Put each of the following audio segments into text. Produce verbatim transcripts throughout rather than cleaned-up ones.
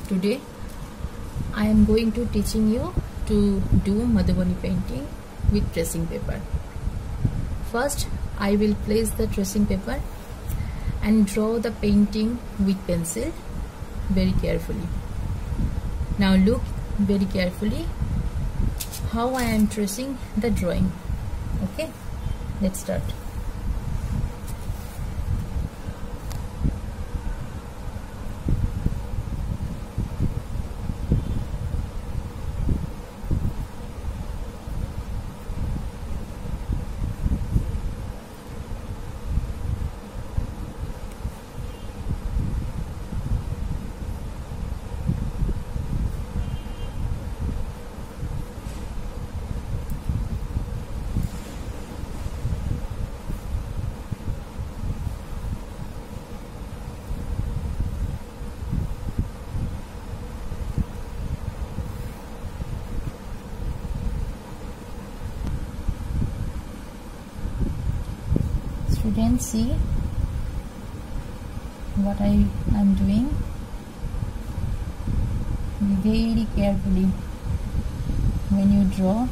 Today I am going to teaching you to do Madhubani painting with tracing paper. First I will place the tracing paper and draw the painting with pencil very carefully. Now look very carefully how I am tracing the drawing. Okay, let's start. Students, see what I am doing. Very carefully when you draw.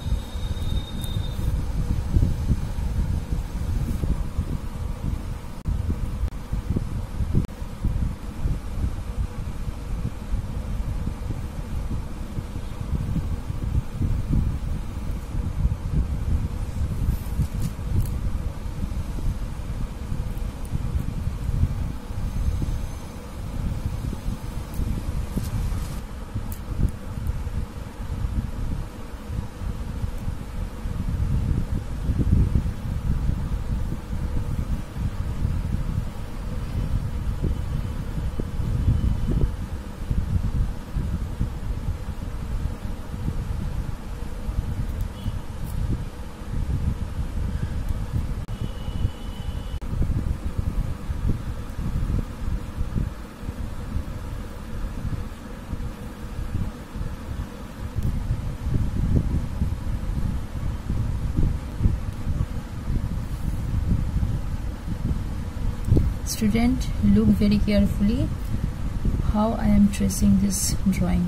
Student, look very carefully how I am tracing this drawing.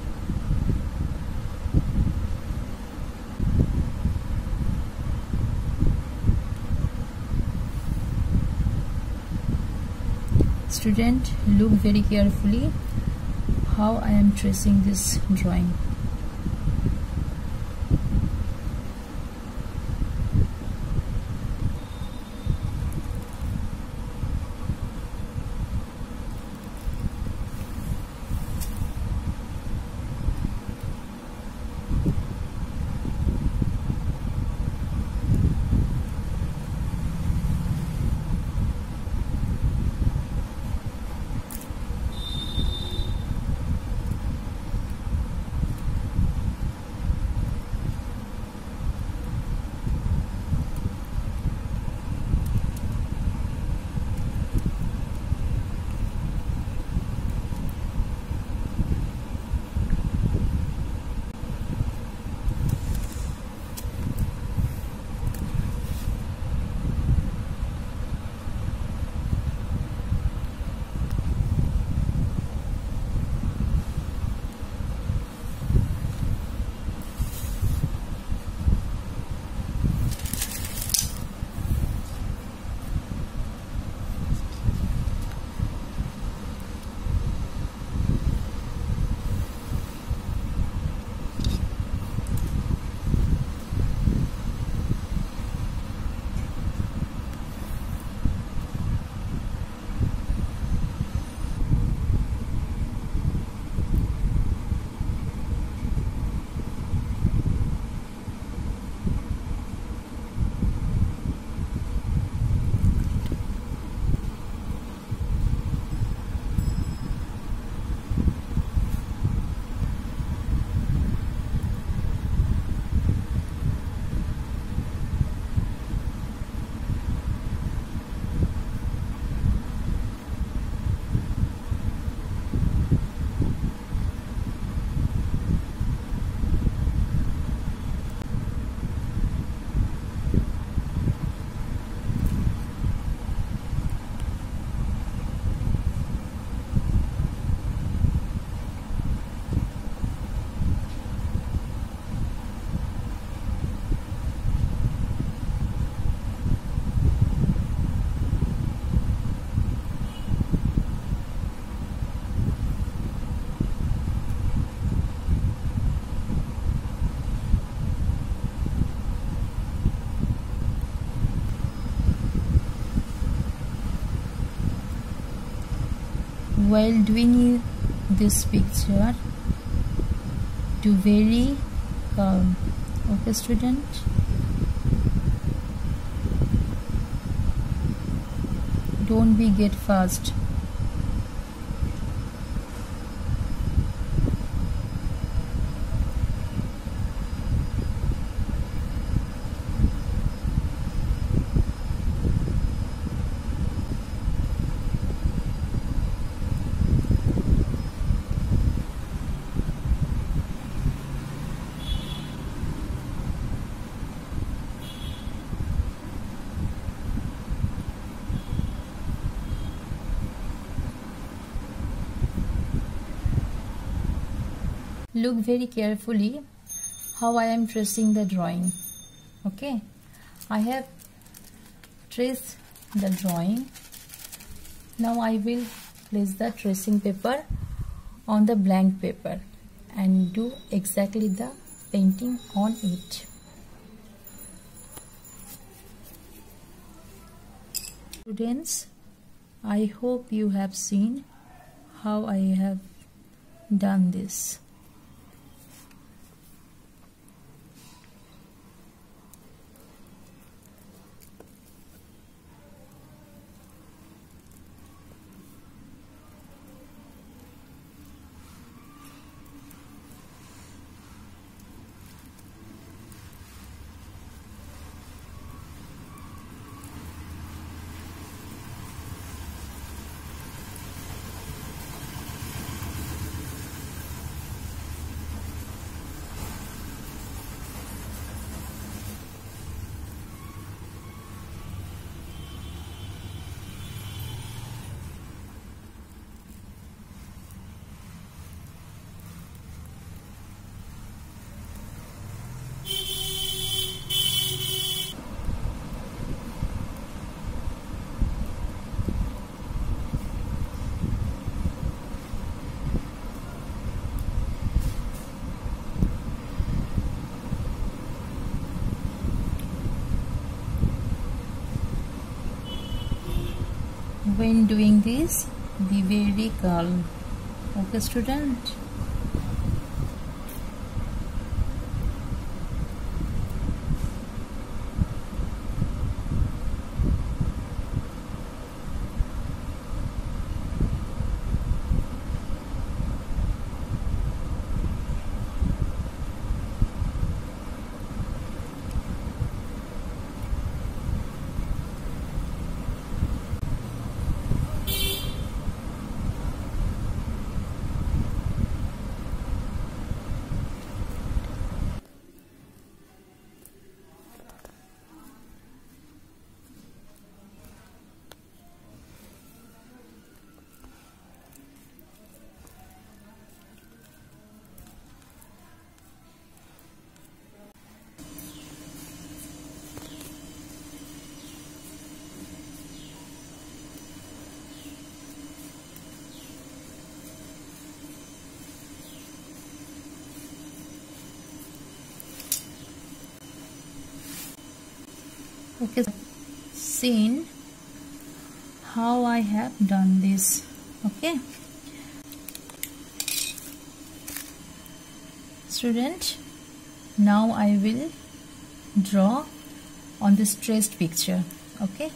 Student, look very carefully how I am tracing this drawing. while doing this picture, do very calm. Okay, student? Don't be get fast. Look very carefully how I am tracing the drawing. Okay, I have traced the drawing. Now I will place the tracing paper on the blank paper and do exactly the painting on it. Students, I hope you have seen how I have done this. When doing this, be very calm. Okay, student? Okay, seen how I have done this. Okay, student, now I will draw on this traced picture. Okay,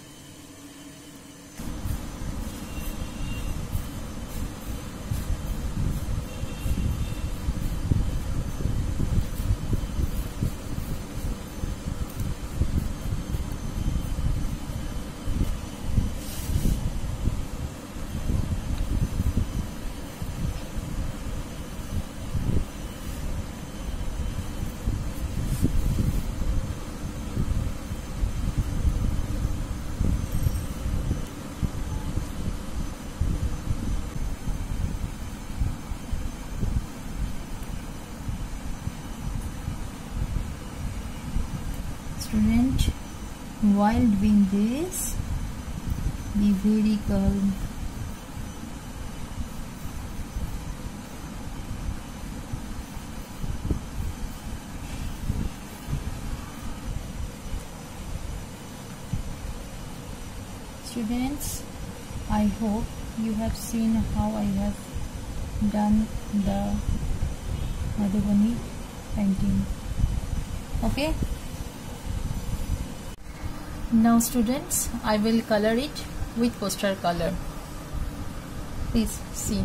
student, while doing this, be very calm. Students, I hope you have seen how I have done the Madhubani painting. Okay. Now students, I will color it with poster color. Please see.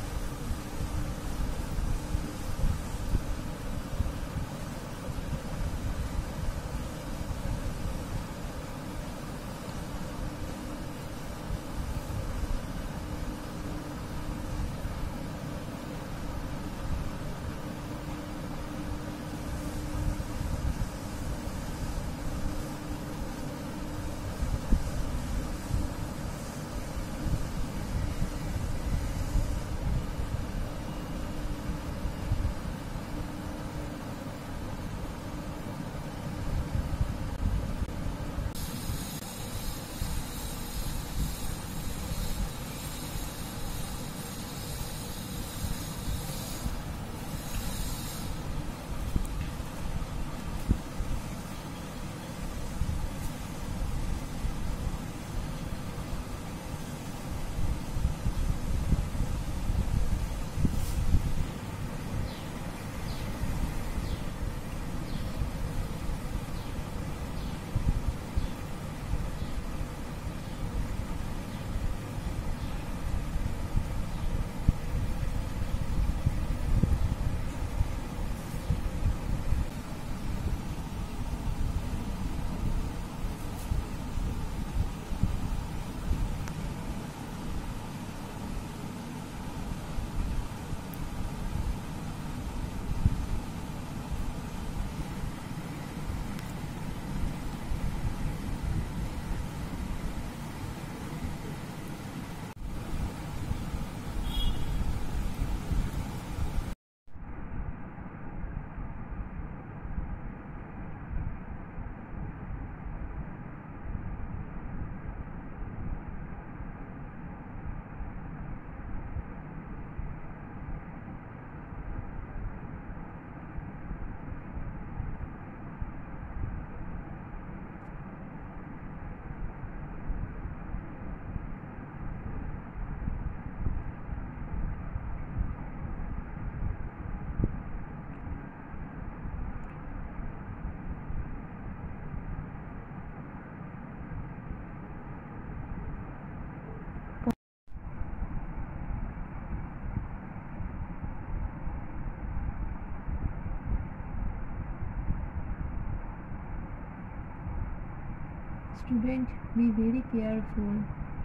Student, be very careful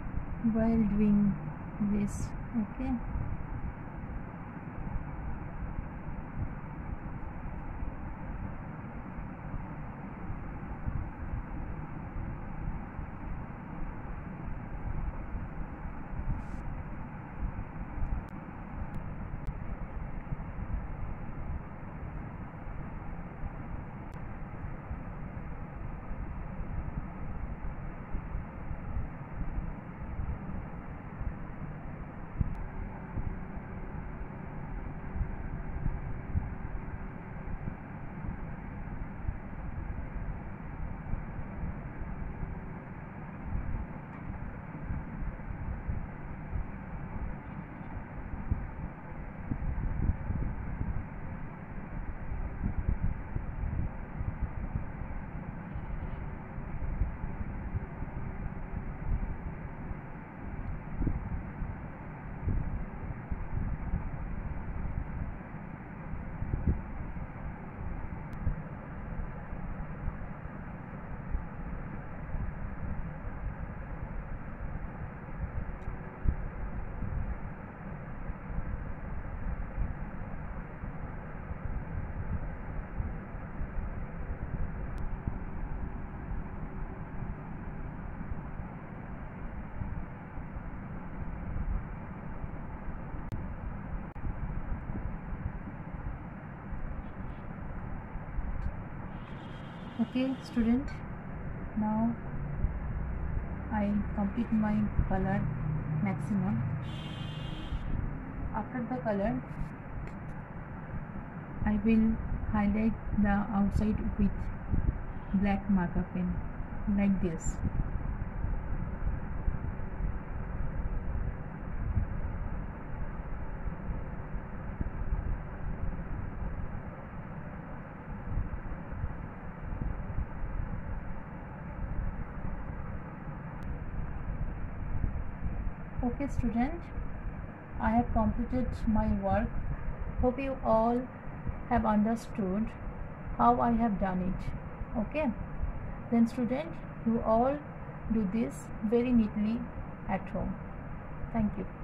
while doing this. Okay. Okay student, now I complete my color maximum. After the color, I will highlight the outside with black marker pen like this. Okay student, I have completed my work. Hope you all have understood how I have done it. Okay, then student, you all do this very neatly at home. Thank you.